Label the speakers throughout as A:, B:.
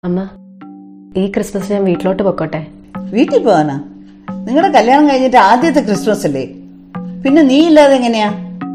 A: അമ്മ, ഈ ക്രിസ്മസ് ഞാൻ വീട്ടിലോട്ട് പൊക്കോട്ടെ?
B: വീട്ടിൽ പോവാനാ? നിങ്ങളുടെ കല്യാണം കഴിഞ്ഞിട്ട് ആദ്യത്തെ ക്രിസ്മസ് അല്ലേ? പിന്നെ നീ ഇല്ലാതെ എങ്ങനെയാ?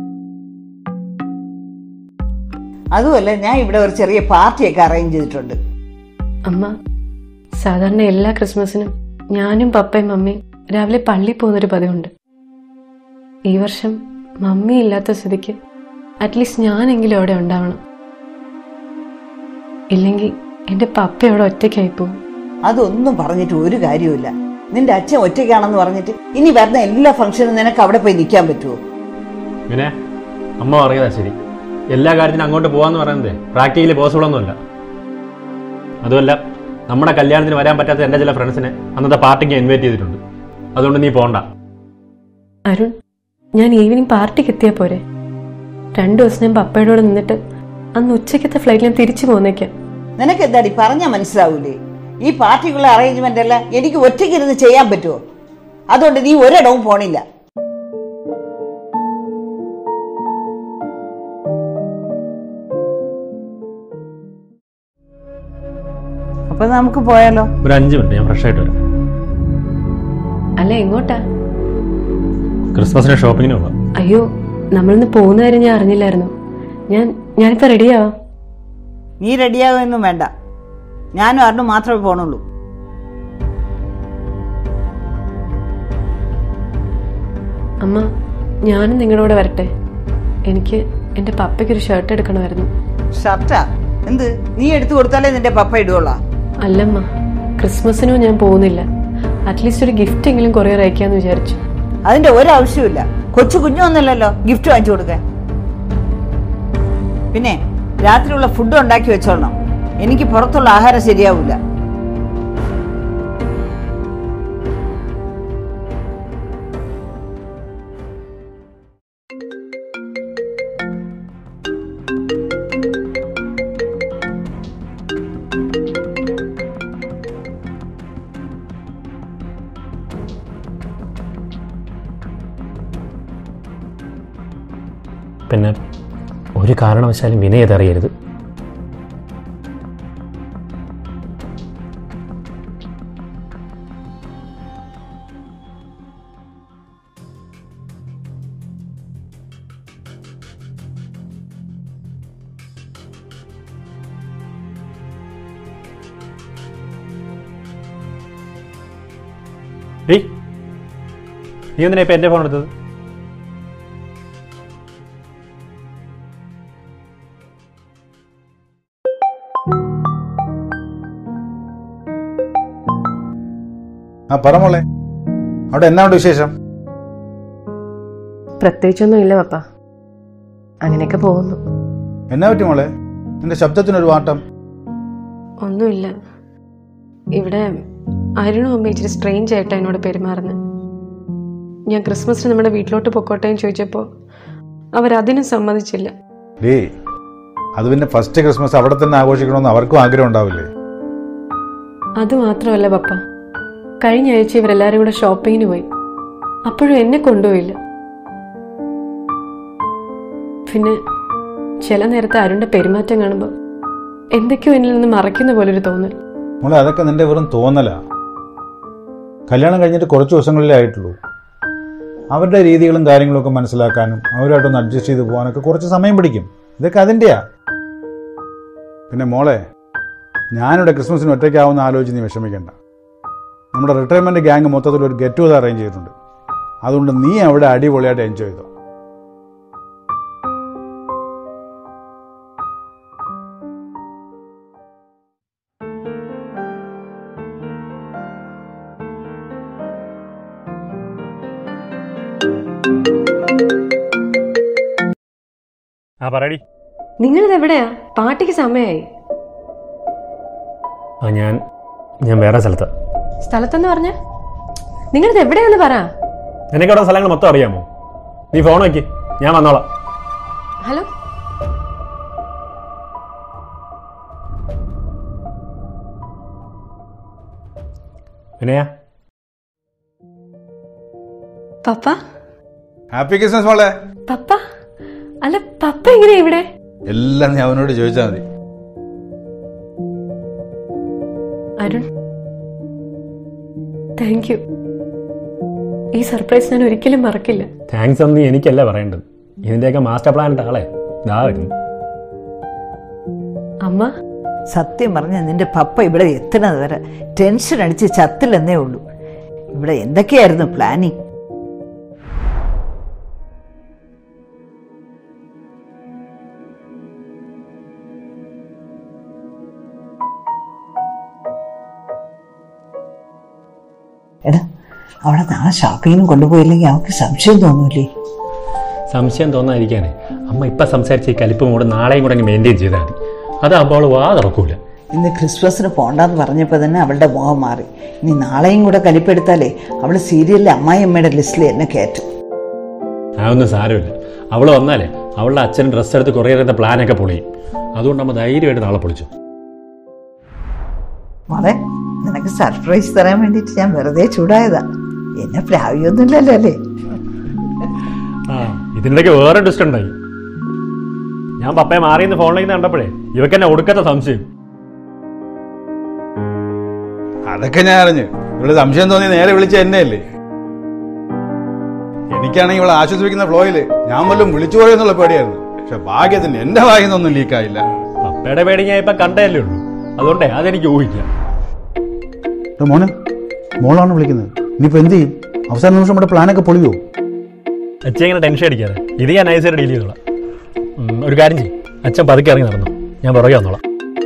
B: അതുമല്ല, ഞാൻ ഇവിടെ ഒരു ചെറിയ പാർട്ടിയൊക്കെ അറേഞ്ച് ചെയ്തിട്ടുണ്ട്.
A: അമ്മ, സാധാരണ എല്ലാ ക്രിസ്മസിനും ഞാനും പപ്പയും മമ്മിയും രാവിലെ പള്ളിയിൽ പോകുന്നൊരു പതിവുണ്ട്. ഈ വർഷം മമ്മി ഇല്ലാത്ത സ്ഥിതിക്ക് അറ്റ്ലീസ്റ്റ് ഞാനെങ്കിലും അവിടെ ഉണ്ടാവണം. ഇല്ലെങ്കിൽ എന്റെ പപ്പ അവിടെ ഒറ്റയ്ക്കായി പോകും.
B: അതൊന്നും പറഞ്ഞിട്ട് ഒരു കാര്യമില്ല. നിന്റെ അച്ഛൻ ഒറ്റയ്ക്കാണെന്ന് പറഞ്ഞിട്ട് ഇനി വരുന്ന എല്ലാ ഫംഗ്ഷനും നിനക്ക് അവിടെ പോയി നിൽക്കാൻ പറ്റുമോ?
C: പിന്നെ അമ്മ പറയുന്നതാ ശരി. എല്ലാ കാര്യത്തിനും അങ്ങോട്ട് പോകാന്ന് പറയുന്നത് പ്രാക്ടിക്കലി പോസിബിൾ ഒന്നുമല്ല. അതുമല്ല, നമ്മുടെ കല്യാണത്തിന് വരാൻ പറ്റാത്ത എൻ്റെ ചില ഫ്രണ്ട്സിനെ അന്നത്തെ പാർട്ടിക്ക് ഇൻവൈറ്റ് ചെയ്തിട്ടുണ്ട്. അതുകൊണ്ട് നീ പോണ്ട.
A: അരുൺ, ഞാൻ ഈവനിങ് പാർട്ടിക്ക് എത്തിയാൽ പോരെ? 2 ദിവസം ഞാൻ പപ്പയോടെ നിന്നിട്ട് അന്ന് ഉച്ചക്കത്തെ ഫ്ലൈറ്റിൽ ഞാൻ തിരിച്ചു പോന്നേക്കാം.
B: നിനക്ക് എന്താടി പറഞ്ഞാൽ മനസ്സിലാവൂലേ? ഈ പാർട്ടിക്കുള്ള അറേഞ്ച്മെന്റ് എല്ലാം എനിക്ക് ഒറ്റയ്ക്കിരുന്ന് ചെയ്യാൻ പറ്റുമോ? അതുകൊണ്ട് നീ ഒരിടവും പോണില്ല. അപ്പൊ നമുക്ക് പോയാലോ?
C: ഒരു 5 മിനിറ്റ്, ഞാൻ ഫ്രഷ് ആയിട്ട് വരാം.
A: അല്ല, എങ്ങോട്ടാ?
C: ക്രിസ്മസിന് ഷോപ്പിങ്ങിന് പോകാം.
A: അയ്യോ, നമ്മളിന്ന് പോകുന്ന കാര്യം ഞാൻ അറിഞ്ഞില്ലായിരുന്നു. ഞാനിപ്പോ റെഡിയാവാം.
B: നീ റെഡിയാകുമെന്നും വേണ്ട. ഞാനും അരുണും മാത്രമേ പോണുള്ളൂ.
A: അമ്മ, ഞാനും നിങ്ങളുടെ കൂടെ വരട്ടെ? എനിക്ക് എന്റെ പപ്പയ്ക്കൊരു ഷർട്ട് എടുക്കണമായിരുന്നു.
B: ഷർട്ടാ? എന്ത്, നീ എടുത്തു കൊടുത്താലേ നിന്റെ പപ്പ ഇടുവോളാ?
A: അല്ലമ്മ, ക്രിസ്മസിനും ഞാൻ പോകുന്നില്ല. അറ്റ്ലീസ്റ്റ് ഒരു ഗിഫ്റ്റ് എങ്കിലും കൊറിയർ അയക്കാന്ന് വിചാരിച്ചു.
B: അതിന്റെ ഒരാവശ്യമില്ല. കൊച്ചു കുഞ്ഞൊന്നല്ലല്ലോ ഗിഫ്റ്റ് വാങ്ങിച്ചു കൊടുക്കാൻ. പിന്നെ രാത്രിയുള്ള ഫുഡ് ഉണ്ടാക്കി വെച്ചോളണം. എനിക്ക് പുറത്തുള്ള ആഹാരം ശരിയാവില്ല.
C: പിന്നെ ഒരു കാരണവശാലും വിനയ ഇതറിയരുത്. നീ എന്തിനാ ഇപ്പൊ എന്റെ ഫോൺ എടുത്തത്?
D: പറ മോളെ, അവിടെ എന്നാണ്ട് വിശേഷം?
A: പ്രത്യേകിച്ചൊന്നും ഇല്ല പപ്പ, അങ്ങനെയൊക്കെ പോകുന്നു.
D: എന്നാ പറ്റി മോളെ, നിന്റെ ശബ്ദത്തിനൊരു വാട്ടം?
A: ഒന്നുമില്ല. ഇവിടെ അരുണും അമ്മ ഇച്ചിരി സ്ട്രെയിഞ്ച് ആയിട്ടാ എന്നോട് പെരുമാറുന്നത്. ഞാൻ ക്രിസ്മസിന് നമ്മുടെ വീട്ടിലോട്ട് പൊക്കോട്ടെ എന്ന് ചോദിച്ചപ്പോൾ അവരതിനും സമ്മതിച്ചില്ല.
D: അത് പിന്നെ ഫസ്റ്റ് ക്രിസ്മസ് അവിടെ തന്നെ ആഘോഷിക്കണമെന്ന് അവർക്കും ആഗ്രഹം ഉണ്ടാവില്ലേ?
A: അത് മാത്രമല്ല പപ്പ, കഴിഞ്ഞ ആഴ്ച ഇവരെല്ലാവരും കൂടെ ഷോപ്പിങ്ങിന് പോയി. അപ്പോഴും എന്നെ കൊണ്ടുപോയില്ല. പിന്നെ ചില നേരത്തെ അരുണിന്റെ പെരുമാറ്റം കാണുമ്പോൾ എന്തൊക്കെയോ എന്നിൽ നിന്ന് മറയ്ക്കുന്ന പോലൊരു തോന്നൽ.
D: മോളെ, അതൊക്കെ നിന്റെ വെറും തോന്നലാ. കല്യാണം കഴിഞ്ഞിട്ട് കുറച്ച് ദിവസങ്ങളിലേ ആയിട്ടുള്ളൂ. അവരുടെ രീതികളും കാര്യങ്ങളും ഒക്കെ മനസ്സിലാക്കാനും അവരുമായിട്ടൊന്ന് അഡ്ജസ്റ്റ് ചെയ്ത് പോകാനൊക്കെ കുറച്ച് സമയം പിടിക്കും. ഇതൊക്കെ അതിൻ്റെയാ. പിന്നെ മോളെ, ഞാനിവിടെ ക്രിസ്മസിന് ഒറ്റയ്ക്കാവുന്ന ആലോചിച്ച് നീ വിഷമിക്കേണ്ട. നമ്മുടെ റിട്ടയർമെൻറ്റ് ഗ്യാങ് മൊത്തത്തിൽ ഒരു ഗെറ്റ് ടുഗദർ അറേഞ്ച് ചെയ്തിട്ടുണ്ട്. അതുകൊണ്ട് നീ അവിടെ അടിപൊളിയായിട്ട് എൻജോയ് ചെയ്തോ.
C: പറയടി.
A: നിങ്ങളിത് എവിടെയാ? പാർട്ടിക്ക് സമയമായി.
C: ഞാൻ വേറെ സ്ഥലത്താ.
A: സ്ഥലത്തെന്ന് പറഞ്ഞ നിങ്ങളിത് എവിടെയാന്ന് പറ.
C: നിനക്ക് അവിടെ സ്ഥലങ്ങൾ മൊത്തം അറിയാമോ? നീ ഫോൺ വയ്ക്ക്, ഞാൻ വന്നോളാം.
A: ഹലോ,
C: വിനയ.
A: പപ്പ.
D: ഹാപ്പി ക്രിസ്മസ് മോളെ.
A: പപ്പ? അല്ല, പപ്പ എങ്ങനെയാ ഇവിടെ?
D: എല്ലാം ഞാൻ അവനോട് ചോദിച്ചാൽ മതി.
A: Arun, thank you. ഈ സർപ്രൈസ് ഞാൻ ഒരിക്കലും മറക്കില്ല.
C: താങ്ക്സ് ഒന്നും എനിക്കല്ല പറയേണ്ടത്, ഇതിന്റെയൊക്കെ മാസ്റ്റർ പ്ലാനിന്റെ ആളെ ഇതാ വരുന്നു.
A: അമ്മ,
B: സത്യം പറഞ്ഞ നിന്റെ പപ്പ ഇവിടെ എത്തുന്നത് വരെ ടെൻഷൻ അടിച്ച് ചത്തില്ലെന്നേ ഉള്ളൂ. ഇവിടെ എന്തൊക്കെയായിരുന്നു പ്ലാനിങ്? എടാ, അവിടെ നാളെ ഷോപ്പിങ്ങിനും കൊണ്ടുപോയില്ലെങ്കിൽ അവർക്ക് സംശയം തോന്നൂലേ?
C: സംശയം തോന്നാതിരിക്കാനേ അമ്മ ഇപ്പം സംസാരിച്ച ഈ കലിപ്പ് കൂടെ നാളെയും കൂടെ മെയിൻറ്റെയിൻ ചെയ്താൽ മതി. അതാകുമ്പോൾ അവൾ വാ തുറക്കൂല.
B: ഇന്ന് ക്രിസ്മസിന് പോണ്ടെന്ന് പറഞ്ഞപ്പോൾ തന്നെ അവളുടെ മുഖം മാറി. ഇനി നാളെയും കൂടെ കലിപ്പെടുത്താലേ അവൾ സീരിയലിലെ അമ്മായിയമ്മയുടെ ലിസ്റ്റിൽ എന്നെ കയറ്റും.
C: അതൊന്നും സാരമില്ല. അവൾ വന്നാലേ അവളുടെ അച്ഛൻ ഡ്രസ്സ് എടുത്ത് കുറേ നേരത്തെ പ്ലാനൊക്കെ പൊളിയും. അതുകൊണ്ട് നമ്മൾ ധൈര്യമായിട്ട് നാളെ പൊളിച്ചു.
B: മോളെ, നിനക്ക് സർപ്രൈസ് തരാൻ വേണ്ടിയിട്ട് ഞാൻ വെറുതെ ചൂടായതാ. എന്നെ പ്രാവിയൊന്നുമില്ലല്ലോ അല്ലേ?
C: ഇതിനിടയ്ക്ക് വേറെ ഡിസ്റ്റ് ഉണ്ടായി. ഞാൻ പപ്പയെ മാറിയെന്ന് ഫോണിലേക്ക് കണ്ടപ്പോഴേ ഇവക്ക് എന്നെ ഒടുക്കത്തെ സംശയം.
D: അതൊക്കെ ഞാൻ അറിഞ്ഞു. ഇവിടെ സംശയം തോന്നി നേരെ വിളിച്ച എന്നെയല്ലേ. എനിക്കാണെങ്കിൽ ഇവിടെ ആശ്വസിപ്പിക്കുന്ന ഫ്ലോയില് ഞാൻ വല്ലതും വിളിച്ചു പോയെന്നുള്ള പേടിയായിരുന്നു. പക്ഷെ ഭാഗ്യത്തിന് എന്റെ വായിന്നൊന്നും ലീക്കായില്ല.
C: പപ്പയുടെ പേടി ഞാൻ ഇപ്പൊ കണ്ടല്ലേ ഉള്ളൂ, അതുകൊണ്ടേ അതെനിക്ക് ഊഹിക്കാം.
D: മോനെ, മോളാണ് വിളിക്കുന്നത്. ഇനിയിപ്പോ എന്ത് ചെയ്യും? അവസാന നിമിഷം നമ്മുടെ പ്ലാനൊക്കെ പൊളിയോ?
C: അച്ഛൻ ഇങ്ങനെ ടെൻഷൻ അടിക്കാതെ, ഇത് ഞാൻ നൈസായിട്ട് ഡീൽ ചെയ്തോളാം. ഒരു കാര്യം ചെയ്യും, അച്ഛൻ പതുക്കെ ഇറങ്ങി നടന്നു, ഞാൻ പുറകെ വന്നോളാം.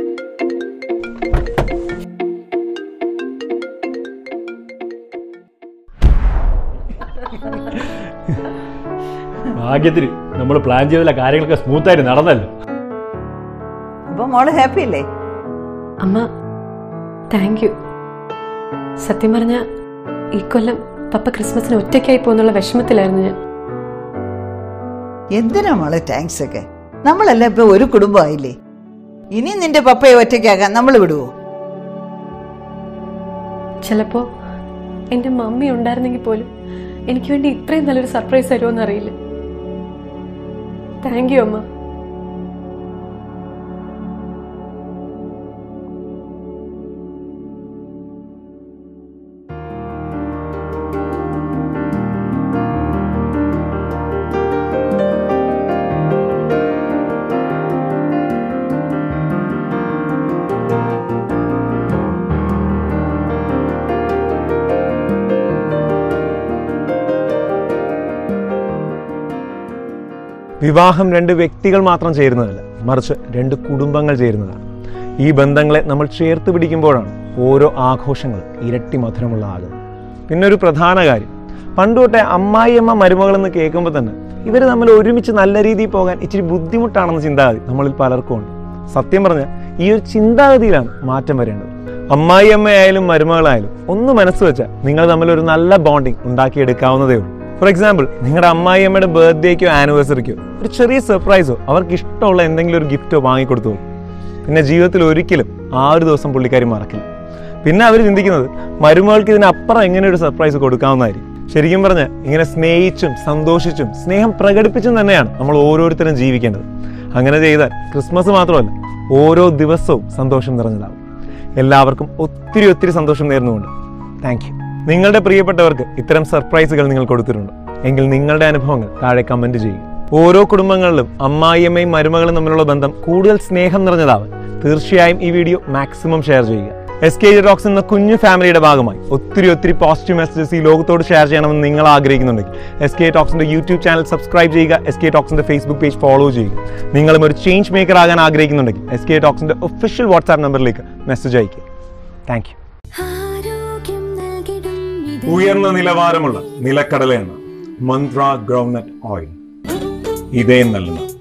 C: ഭാഗ്യത്തിന് നമ്മൾ പ്ലാൻ ചെയ്തില്ല, കാര്യങ്ങളൊക്കെ സ്മൂത്തായിട്ട് നടന്നല്ലോ.
B: അപ്പൊ മോള് ഹാപ്പി അല്ലേ?
A: അമ്മ, താങ്ക് യു. സത്യം പറഞ്ഞ ഈ കൊല്ലം പപ്പ ക്രിസ്മസിന് ഒറ്റയ്ക്കായി പോകുന്നുള്ള വിഷമത്തിലായിരുന്നു ഞാൻ.
B: എന്തിനാ മോളെ താങ്ക്സ് ഒക്കെ? നമ്മളെല്ലാം ഇപ്പൊ ഒരു കുടുംബമായില്ലേ. ഇനി നിന്റെ പപ്പയെ ഒറ്റയ്ക്കാക്കാൻ നമ്മൾ വിടുവോ?
A: ചിലപ്പോ എന്റെ മമ്മി ഉണ്ടായിരുന്നെങ്കിൽ പോലും എനിക്ക് വേണ്ടി ഇത്രയും നല്ലൊരു സർപ്രൈസ് തരുമോന്ന് അറിയില്ല. താങ്ക് യു അമ്മ.
E: വിവാഹം രണ്ട് വ്യക്തികൾ മാത്രം ചേരുന്നതല്ല, മറിച്ച് രണ്ട് കുടുംബങ്ങൾ ചേരുന്നതാണ്. ഈ ബന്ധങ്ങളെ നമ്മൾ ചേർത്ത് പിടിക്കുമ്പോഴാണ് ഓരോ ആഘോഷങ്ങൾ ഇരട്ടി മധുരമുള്ളതാകുന്നത്. പിന്നെ ഒരു പ്രധാന കാര്യം, പണ്ട് തൊട്ടേ അമ്മായിയമ്മ മരുമകളെന്ന് കേൾക്കുമ്പോൾ തന്നെ ഇവർ തമ്മിൽ ഒരുമിച്ച് നല്ല രീതിയിൽ പോകാൻ ഇച്ചിരി ബുദ്ധിമുട്ടാണെന്ന ചിന്താഗതി നമ്മളിൽ പലർക്കും ഉണ്ട്. സത്യം പറഞ്ഞാൽ ഈ ഒരു ചിന്താഗതിയിലാണ് മാറ്റം വരേണ്ടത്. അമ്മായിയമ്മയായാലും മരുമകളായാലും ഒന്ന് മനസ്സ് വെച്ചാൽ നിങ്ങൾ തമ്മിൽ ഒരു നല്ല ബോണ്ടിങ് ഉണ്ടാക്കിയെടുക്കാവുന്നതേ ഉള്ളൂ. ഫോർ എക്സാമ്പിൾ, നിങ്ങളുടെ അമ്മായിയമ്മയുടെ ബർത്ത്ഡേക്കോ ആനിവേഴ്സറിക്കോ ഒരു ചെറിയ സർപ്രൈസോ അവർക്ക് ഇഷ്ടമുള്ള എന്തെങ്കിലും ഒരു ഗിഫ്റ്റോ വാങ്ങിക്കൊടുത്തു. പിന്നെ ജീവിതത്തിൽ ഒരിക്കലും ആ ഒരു ദിവസം പുള്ളിക്കാരി മറക്കില്ല. പിന്നെ അവർ ചിന്തിക്കുന്നത് മരുമകൾക്ക് ഇതിനപ്പുറം എങ്ങനെ ഒരു സർപ്രൈസ് കൊടുക്കാവുന്നതായിരിക്കും. ശരിക്കും പറഞ്ഞാൽ ഇങ്ങനെ സ്നേഹിച്ചും സന്തോഷിച്ചും സ്നേഹം പ്രകടിപ്പിച്ചും തന്നെയാണ് നമ്മൾ ഓരോരുത്തരും ജീവിക്കേണ്ടത്. അങ്ങനെ ചെയ്താൽ ക്രിസ്മസ് മാത്രമല്ല, ഓരോ ദിവസവും സന്തോഷം നിറഞ്ഞതാകും. എല്ലാവർക്കും ഒത്തിരി ഒത്തിരി സന്തോഷം നേർന്നുകൊണ്ട് താങ്ക് യു. നിങ്ങളുടെ പ്രിയപ്പെട്ടവർക്ക് ഇത്തരം സർപ്രൈസുകൾ നിങ്ങൾ കൊടുത്തിട്ടുണ്ട് എങ്കിൽ നിങ്ങളുടെ അനുഭവങ്ങൾ താഴെ കമന്റ് ചെയ്യുക. ഓരോ കുടുംബങ്ങളിലും അമ്മായിയമ്മയും മരുമകളും തമ്മിലുള്ള ബന്ധം കൂടുതൽ സ്നേഹം നിറഞ്ഞതാവാൻ തീർച്ചയായും ഈ വീഡിയോ മാക്സിമം ഷെയർ ചെയ്യുക. SKJ ടോക്സ് എന്ന കുഞ്ഞു ഫാമിലിയുടെ ഭാഗമായി ഒത്തിരി പോസിറ്റീവ് മെസ്സേജസ് ഈ ലോകത്തോട് ഷെയർ ചെയ്യണമെന്ന് നിങ്ങൾ ആഗ്രഹിക്കുന്നുണ്ടെങ്കിൽ SKJ ടോക്സിന്റെ യൂട്യൂബ് ചാനൽ സബ്സ്ക്രൈബ് ചെയ്യുക. SKJ ടോക്സിന്റെ ഫേസ്ബുക്ക് പേജ് ഫോളോ ചെയ്യുക. നിങ്ങളും ഒരു ചേഞ്ച് മേക്കർ ആകാൻ ആഗ്രഹിക്കുന്നുണ്ടെങ്കിൽ SKJ ടോക്സിന്റെ ഒഫീഷ്യൽ വാട്സ്ആപ്പ് നമ്പറിലേക്ക് മെസ്സേജ് അയക്കുക. Thank you. ഉയർന്ന നിലവാരമുള്ള നിലക്കടലയാണ് മന്ത്ര ഗ്രൗണ്ട്നട്ട് ഓയിൽ. ഇതേ നല്ലതാണ്.